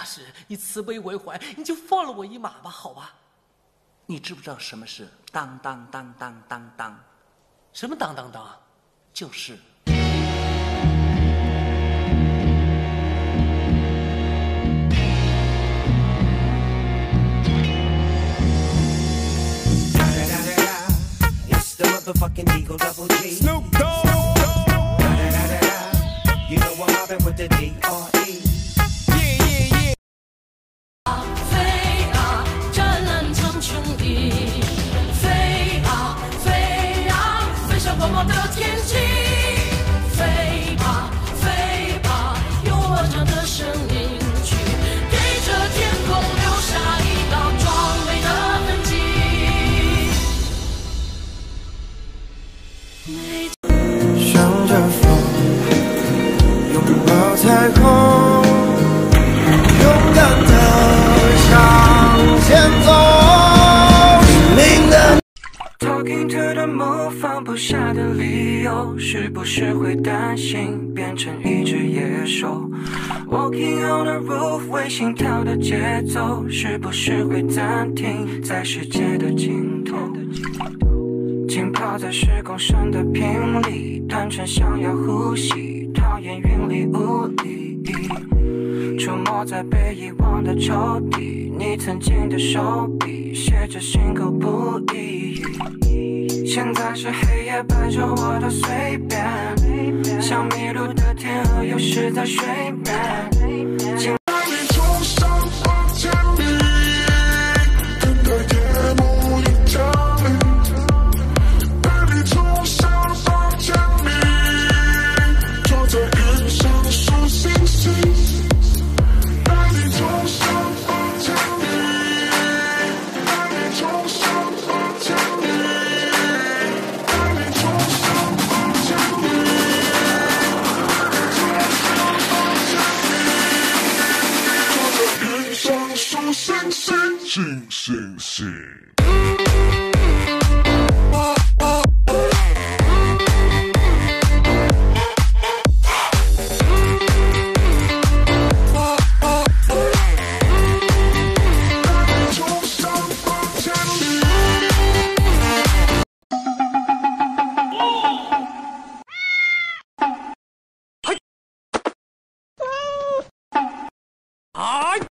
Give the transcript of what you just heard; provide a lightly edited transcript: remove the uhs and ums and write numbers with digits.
是你慈悲为怀，你就放了我一马吧，好吧？ 你知不知道什么是当当当当当当？ 什么当当当？ 就是。 The motherfucking Eagle Double G. Snoop Dogg. You know I'm mobbing with the D.R.E. Yeah, yeah, yeah. 飞啊，湛蓝苍穹里，飞啊，飞啊，飞向广袤的天际。飞吧，飞吧，用我唱的声音去给这天空留下一道壮美的痕迹。 向着风，拥抱彩虹，勇敢地向前走。拼命的 Talking to the moon， 放不下的理由，是不是会担心变成一只野兽 ？Walking on the roof， 为心跳的节奏，是不是会暂停在世界的尽头？ 浸泡在时光上的频率，单纯想要呼吸，讨厌云里雾里。出没在被遗忘的抽屉，你曾经的手笔，写着心口不一。现在是黑夜伴着我的随便，像迷路的天鹅游失在水面。 星。 哎！